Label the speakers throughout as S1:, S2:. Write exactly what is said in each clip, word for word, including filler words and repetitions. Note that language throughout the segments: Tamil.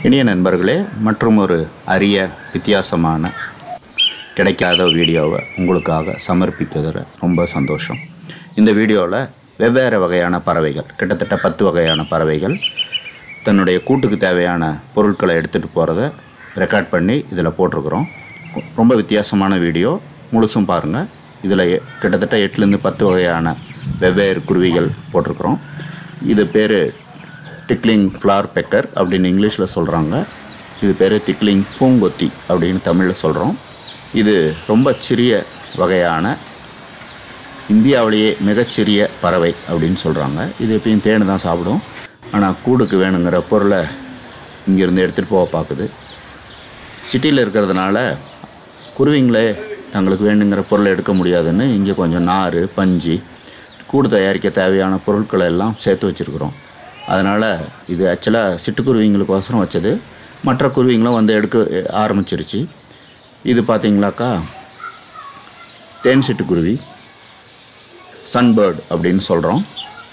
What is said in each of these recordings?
S1: இனிய நண்பர்களே, மற்றும் ஒரு அரிய வித்தியாசமான கிடைக்காத வீடியோவை உங்களுக்காக சமர்ப்பித்ததில் ரொம்ப சந்தோஷம். இந்த வீடியோவில் வெவ்வேறு வகையான பறவைகள், கிட்டத்தட்ட பத்து வகையான பறவைகள் தன்னுடைய கூட்டுக்கு தேவையான பொருட்களை எடுத்துகிட்டு போகிறத ரெக்கார்ட் பண்ணி இதில் போட்டிருக்கிறோம். ரொம்ப வித்தியாசமான வீடியோ, முழுசும் பாருங்கள். இதில் கிட்டத்தட்ட எட்டுலேருந்து பத்து வகையான வெவ்வேறு குருவிகள் போட்டிருக்கிறோம். இது பேர் டிக்லிங் ஃப்ளார் பெக்கர் அப்படின்னு இங்கிலீஷில் சொல்கிறாங்க. இது பேர் டிக்லிங் பூங்கொத்தி அப்படின்னு தமிழில் சொல்கிறோம். இது ரொம்ப சிறிய வகையான, இந்தியாவிலேயே மிகச்சிறிய பறவை அப்படின்னு சொல்கிறாங்க. இது எப்பயும் தேனு தான் சாப்பிடும். ஆனால் கூடுக்கு வேணுங்கிற பொருளை இங்கேருந்து எடுத்துகிட்டு போக பார்க்குது. சிட்டியில் இருக்கிறதுனால குருவிங்களே தங்களுக்கு வேணுங்கிற பொருளை எடுக்க முடியாதுன்னு இங்கே கொஞ்சம் நார், பஞ்சு, கூடு தயாரிக்க தேவையான பொருட்களை எல்லாம் சேர்த்து வச்சுருக்குறோம். அதனால் இது ஆக்சுவலாக சிட்டுக்குருவிங்களுக்கோசரம் வச்சது. மற்ற குருவிங்களும் வந்து எடுக்க ஆரம்பிச்சிருச்சு. இது பார்த்திங்களாக்கா தேன் சிட்டுக்குருவி, சன்பேர்ட் அப்படின்னு சொல்கிறோம்.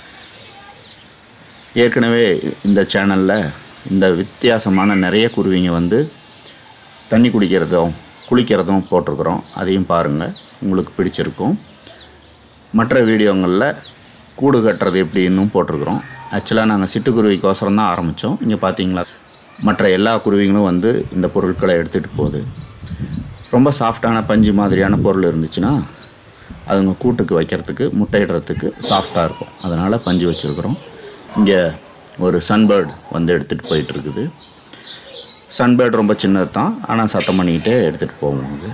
S1: ஏற்கனவே இந்த சேனலில் இந்த வித்தியாசமான நிறைய குருவிங்க வந்து தண்ணி குடிக்கிறதும் குளிக்கிறதும் போட்டிருக்கிறோம். அதையும் பாருங்கள், உங்களுக்கு பிடிச்சிருக்கும். மற்ற வீடியோங்களில் கூடு கட்டுறது எப்படின்னும் போட்டிருக்கிறோம். ஆக்சுவலாக நாங்கள் சிட்டுக்குருவிக்கோசரம் தான் ஆரம்பித்தோம். இங்கே பார்த்தீங்களா, மற்ற எல்லா குருவிங்களும் வந்து இந்த பொருட்களை எடுத்துகிட்டு போகுது. ரொம்ப சாஃப்டான பஞ்சு மாதிரியான பொருள் இருந்துச்சுன்னா அதுங்க கூட்டுக்கு வைக்கிறதுக்கு, முட்டையிடுறதுக்கு சாஃப்டாக இருக்கும். அதனால் பஞ்சு வச்சுருக்குறோம். இங்கே ஒரு சன்பேர்ட் வந்து எடுத்துகிட்டு போயிட்டுருக்குது. சன்பேர்ட் ரொம்ப சின்னது தான், ஆனால் சத்தம் பண்ணிக்கிட்டே எடுத்துகிட்டு போவோம். அது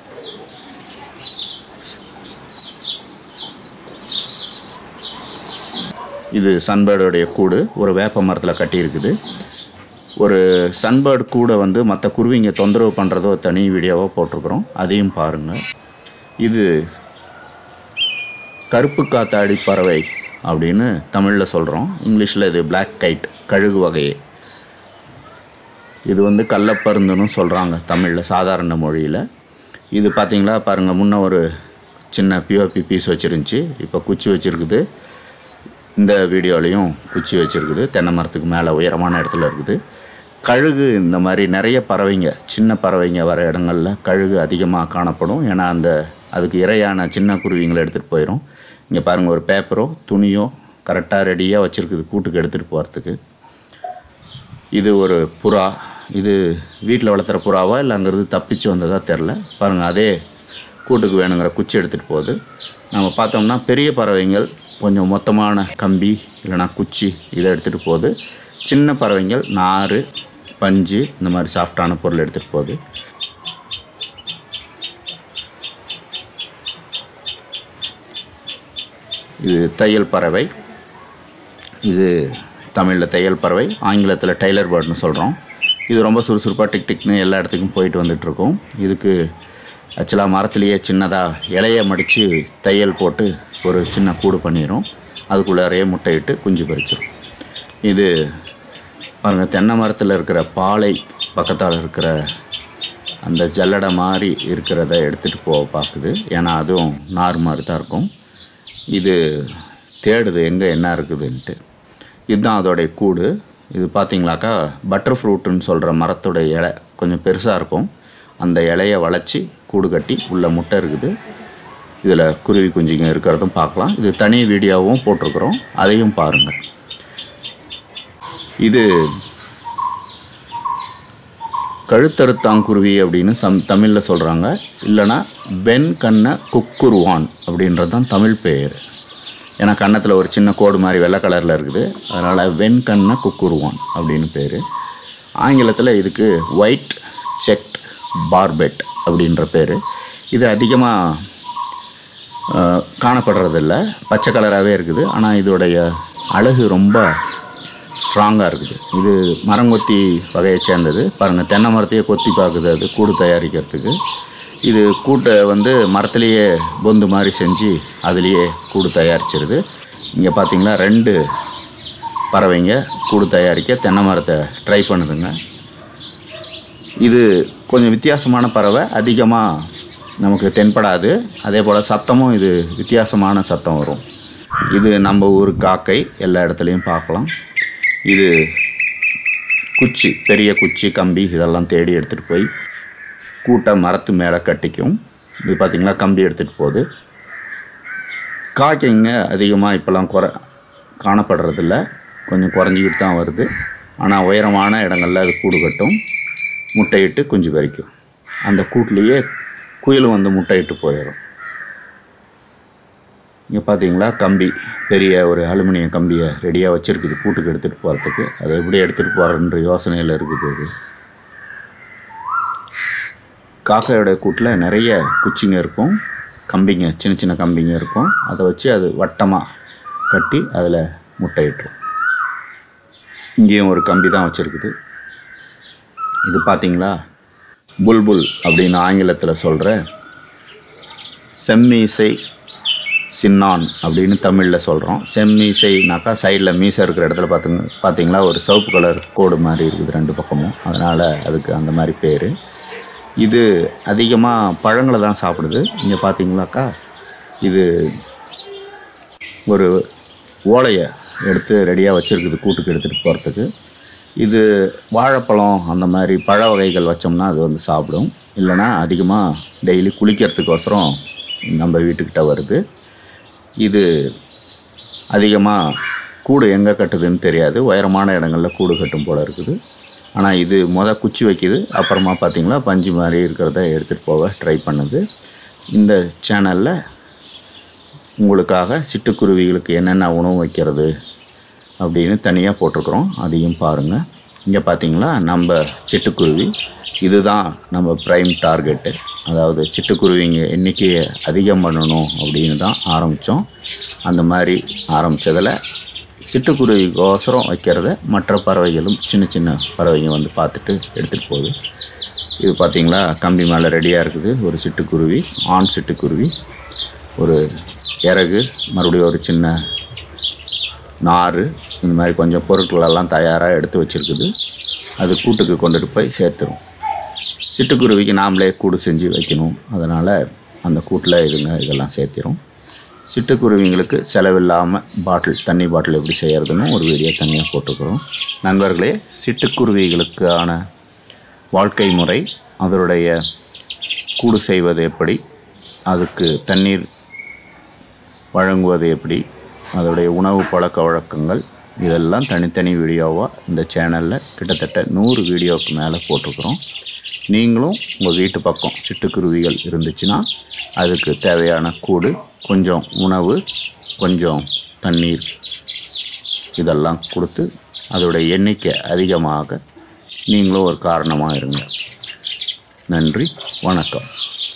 S1: இது சன்பேர்டுடைய கூடு ஒரு வேப்ப மரத்தில் கட்டியிருக்குது. ஒரு சன்பேர்டு கூடை வந்து மற்ற குருவிங்க தொந்தரவு பண்ணுறதோ தனி வீடியோவாக போட்டிருக்கிறோம். அதையும் பாருங்கள். இது கருப்பு காத்தாடி பறவை அப்படின்னு தமிழில் சொல்கிறோம். இங்கிலீஷில் இது பிளாக் கைட், கழுகு வகையே. இது வந்து கள்ளப்பருந்துன்னு சொல்கிறாங்க தமிழில், சாதாரண மொழியில். இது பார்த்திங்களா, பாருங்கள், முன்னே ஒரு சின்ன பிஓபி பீஸ் வச்சுருந்துச்சி, இப்போ குச்சி வச்சுருக்குது. இந்த வீடியோலையும் குச்சி வச்சுருக்குது. தென்னை மரத்துக்கு மேலே உயரமான இடத்துல இருக்குது. கழுகு, இந்த மாதிரி நிறைய பறவைங்க, சின்ன பறவைங்க வர இடங்களில் கழுகு அதிகமாக காணப்படும். ஏன்னா அந்த அதுக்கு இரையான சின்ன குருவிங்களை எடுத்துகிட்டு போயிடும். இங்கே பாருங்கள், ஒரு பேப்பரோ துணியோ கரெக்டாக ரெடியாக வச்சுருக்குது கூட்டுக்கு எடுத்துகிட்டு போகிறதுக்கு. இது ஒரு புறா. இது வீட்டில் வளர்த்துற புறாவா இல்லை அங்கேருந்து தப்பிச்சு வந்ததாக தெரில. பாருங்கள், அதே கூட்டுக்கு வேணுங்கிற குச்சி எடுத்துகிட்டு போகுது. நம்ம பார்த்தோம்னா பெரிய பறவைங்கள் கொஞ்சம் மொத்தமான கம்பி இல்லைனா குச்சி இதை எடுத்துகிட்டு போகுது. சின்ன பறவைங்கள் நார், பஞ்சு, இந்த மாதிரி சாஃப்டான பொருள் எடுத்துகிட்டு போகுது. இது தையல் பறவை. இது தமிழில் தையல் பறவை, ஆங்கிலத்தில் டெய்லர் பேர்டுன்னு சொல்கிறோம். இது ரொம்ப சுறுசுறுப்பாக டிக் டிக்னு எல்லா இடத்துக்கும் போயிட்டு வந்துட்டுருக்கோம். இதுக்கு ஆக்சுவலாக மரத்துலேயே சின்னதாக இலையை மடித்து தையல் போட்டு ஒரு சின்ன கூடு பண்ணிடும். அதுக்குள்ளாரையே முட்டையிட்டு குஞ்சு பறிச்சிடும். இது பாருங்கள், தென்னை மரத்தில் இருக்கிற பாலை பக்கத்தால் இருக்கிற அந்த ஜல்லடை மாதிரி இருக்கிறத எடுத்துகிட்டு போக பார்க்குது. ஏன்னா அதுவும் நார் மாதிரி தான் இருக்கும். இது தேடுது எங்கே என்ன இருக்குதுன்ட்டு. இதுதான் அதோடைய கூடு. இது பார்த்திங்களாக்கா பட்டர் ஃப்ரூட்டுன்னு சொல்கிற மரத்தோட இலை கொஞ்சம் பெருசாக இருக்கும். அந்த இலையை வளைச்சி கூடு கட்டி உள்ள முட்டை இருக்குது. இதில் குருவி குஞ்சுங்க இருக்கிறதும் பார்க்கலாம். இது தனி வீடியோவும் போட்டிருக்கிறோம், அதையும் பாருங்கள். இது கழுத்தறுத்தாங்குருவி அப்படின்னு சம் தமிழில் சொல்கிறாங்க. இல்லைனா வெண் கண்ண குக்குருவான் அப்படின்றது தான் தமிழ் பெயர். ஏன்னா கன்னத்தில் ஒரு சின்ன கோடு மாதிரி வெள்ளை கலரில் இருக்குது. அதனால் வெண் கண்ண குக்குருவான் அப்படின்னு பேர். ஆங்கிலத்தில் இதுக்கு ஒயிட் செக்ட் பார்பெட் அப்படின்ற பேர். இது அதிகமாக காணப்படுறதில்ல, பச்சை கலராகவே இருக்குது. ஆனால் இதோடைய அழகு ரொம்ப ஸ்ட்ராங்காக இருக்குது. இது மரங்கொத்தி வகையை சேர்ந்தது. பாருங்கள், தென்னை மரத்தையே கொத்தி பார்க்குது அது கூடு தயாரிக்கிறதுக்கு. இது கூட்டை வந்து மரத்துலேயே பொந்து மாதிரி செஞ்சு அதுலேயே கூடு தயாரிச்சிருது. இங்கே பார்த்திங்களா, ரெண்டு பறவைங்க கூடு தயாரிக்க தென்னை மரத்தை ட்ரை பண்ணுதுங்க. இது கொஞ்சம் வித்தியாசமான பறவை, அதிகமாக நமக்கு தென்படாது. அதே போல் சத்தமும் இது வித்தியாசமான சத்தம் வரும். இது நம்ம ஊர் காக்கை, எல்லா இடத்துலையும் பார்க்கலாம். இது குச்சி, பெரிய குச்சி, கம்பி இதெல்லாம் தேடி எடுத்துகிட்டு போய் கூட்டை மரத்து மேலே கட்டிக்கும். இது பார்த்திங்களா கம்பி எடுத்துகிட்டு போகுது. காக்கைங்க அதிகமாக இப்போல்லாம் குறை காணப்படுறதில்ல, கொஞ்சம் குறைஞ்சிக்கிட்டு தான் வருது. ஆனால் உயரமான இடங்களில் அது கூடு கட்டும், முட்டையிட்டு குஞ்சு பறிக்கும். அந்த கூட்டிலேயே குயில் வந்து முட்டையிட்டு போயிடும். இங்கே பார்த்தீங்களா கம்பி, பெரிய ஒரு அலுமினிய கம்பியை ரெடியாக வச்சுருக்குது கூட்டுக்கு எடுத்துகிட்டு போகிறதுக்கு. அதை எப்படி எடுத்துகிட்டு போகிறன்ற யோசனையில் இருக்குது. அது காக்கையோட கூட்டில் நிறைய குச்சிங்க இருக்கும், கம்பிங்க, சின்ன சின்ன கம்பிங்க இருக்கும். அதை வச்சு அது வட்டமாக கட்டி அதில் முட்டையிட்டுரும். இங்கேயும் ஒரு கம்பி தான் வச்சுருக்குது. இது பார்த்திங்களா புல்புல் அப்படின்னு ஆங்கிலத்தில் சொல்கிற செம்மீசை சின்னான் அப்படின்னு தமிழில் சொல்கிறோம். செம்மீசைனாக்கா சைடில் மீசை இருக்கிற இடத்துல பார்த்துங்க பார்த்தீங்களா ஒரு சிவப்பு கலர் கோடு மாதிரி இருக்குது ரெண்டு பக்கமும், அதனால் அதுக்கு அந்த மாதிரி பேர். இது அதிகமாக பழங்களை தான் சாப்பிடுது. இங்கே பார்த்தீங்களாக்கா இது ஒரு ஓலையை எடுத்து ரெடியாக வச்சுருக்குது கூட்டுக்கு எடுத்துகிட்டு போகிறதுக்கு. இது வாழைப்பழம் அந்த மாதிரி பழ வகைகள் வச்சோம்னா அது வந்து சாப்பிடும். இல்லைனா அதிகமாக டெய்லி குளிக்கிறதுக்கோசரம் நம்ம வீட்டுக்கிட்ட வருது. இது அதிகமாக கூடு எங்கே கட்டுதுன்னு தெரியாது, உயரமான இடங்களில் கூடு கட்டும் போல் இருக்குது. ஆனால் இது மொதல் குச்சி வைக்கிது, அப்புறமா பார்த்திங்களா பஞ்சு மாதிரி இருக்கிறத எடுத்துகிட்டு போக ட்ரை பண்ணுது. இந்த சேனலில் உங்களுக்காக சிட்டுக்குருவிகளுக்கு என்னென்ன உணவு வைக்கிறது அப்படின்னு தனியாக போட்டிருக்கிறோம், அதையும் பாருங்கள். இங்கே பார்த்தீங்களா நம்ம சிட்டுக்குருவி, இதுதான் நம்ம ப்ரைம் டார்கெட்டு. அதாவது சிட்டுக்குருவிங்க எண்ணிக்கையை அதிகம் பண்ணணும் அப்படின்னு தான் ஆரம்பித்தோம். அந்த மாதிரி ஆரம்பித்ததில் சிட்டுக்குருவிக்கோசரம் வைக்கிறத மற்ற பறவைகளும் சின்ன சின்ன பறவைங்க வந்து பார்த்துட்டு எடுத்துகிட்டு போகுது. இது பார்த்திங்களா கம்பி மேலே ரெடியாக இருக்குது ஒரு சிட்டுக்குருவி, ஆண் சிட்டுக்குருவி. ஒரு இறகு, மறுபடியும் ஒரு சின்ன நார், இந்த மாதிரி கொஞ்சம் பொருட்களெல்லாம் தயாராக எடுத்து வச்சுருக்குது. அது கூட்டுக்கு கொண்டுட்டு போய் சேர்த்துரும். சிட்டுக்குருவிக்கு நாமளே கூடு செஞ்சு வைக்கணும், அதனால் அந்த கூட்டில் இதுங்க இதெல்லாம் சேர்த்திரும். சிட்டுக்குருவிங்களுக்கு செலவில்லாமல் பாட்டில், தண்ணி பாட்டில் எப்படி செய்கிறதுன்னு ஒரு வீடியோ தனியாக போட்டுக்கிறோம். நண்பர்களே, சிட்டுக்குருவிகளுக்கான வாழ்க்கை முறை, அதனுடைய கூடு செய்வது எப்படி, அதுக்கு தண்ணீர் வழங்குவது எப்படி, அதோடைய உணவு பழக்க வழக்கங்கள், இதெல்லாம் தனித்தனி வீடியோவாக இந்த சேனலில் கிட்டத்தட்ட நூறு வீடியோவுக்கு மேலே போட்டிருக்கிறோம். நீங்களும் உங்கள் வீட்டு பக்கம் சிட்டுக்குருவிகள் இருந்துச்சுன்னா அதுக்கு தேவையான கூடு, கொஞ்சம் உணவு, கொஞ்சம் தண்ணீர் இதெல்லாம் கொடுத்து அதோடைய எண்ணிக்கை அதிகமாக நீங்களும் ஒரு காரணமாக இருங்க. நன்றி, வணக்கம்.